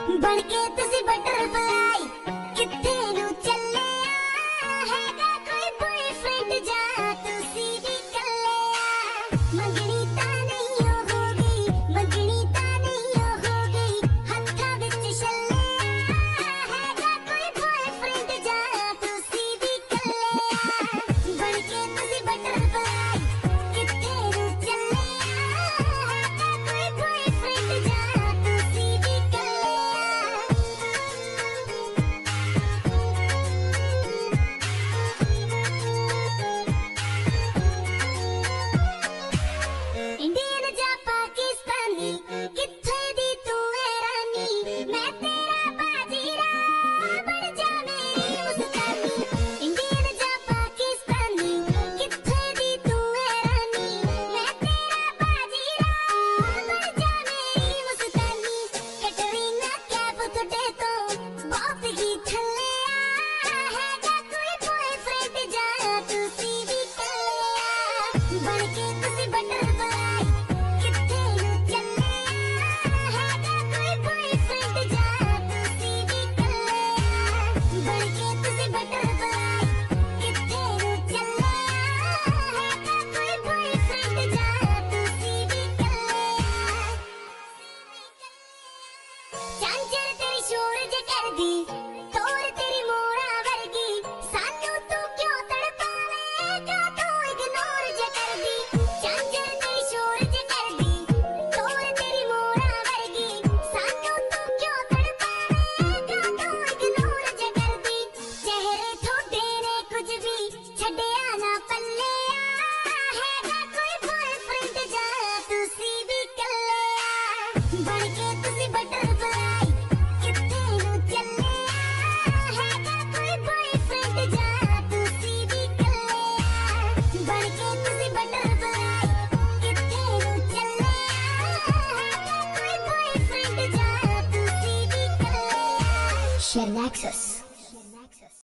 बनके तुसी बटरफ्लाई किथे नू चले हैगा कोई बॉयफ्रेंड जा तुसी भी कले मंगनी ता नहीं होगी मंगनी ता नहीं होगी हत्था विच छले हैगा कोई बॉयफ्रेंड जा तुसी भी कले बनके तुसी बटरफ्लाई किथे नू चले हैगा कोई बॉयफ्रेंड जा तुसी भी कले इंडियन जा पाकिस्तानी किथे दी तू है रानी मैं तेरा बाजीरा बन जा मेरी मुस्तानी इंडियन जा पाकिस्तानी किथे दी तू है रानी मैं तेरा बाजीरा बन जा मेरी मुस्तानी कैटरीना कैफ तुटे तो बहुत ही थले हैगा कोई बॉयफ्रेंड जा तुसी भी कले बनके तुसी बटरफ्लाई किथे नू चले हैगा कोई बॉयफ्रेंड जा तुसी भी कले बनके तुसी बटरफ्लाई किथे नू चले हैगा कोई बॉयफ्रेंड जा तुसी भी कले चांचर तेरी शोर जे करदी तोर तेरी मोरा वर्गी सानू तू क्यों तड़पावेगा तू इग्नोर जे करदी चांचर तेरी शोर जे करदी तोर तेरी मोरा वर्गी सानू तू क्यों तड़पावेगा तू इग्नोर जे करदी चेहरे थोड़े ने कुछ भी छड्डिया ना पल्ले हैगा कोई बॉयफ्रेंड जा तुसी भी कले बनके तुसी बटरफ्लाई किथे नू चले हैगा कोई बॉयफ्रेंड जा तुसी भी कले बनके तुसी बटरफ्लाई किथे नू चले हैगा कोई बॉयफ्रेंड जा तुसी भी कले Share Nexus.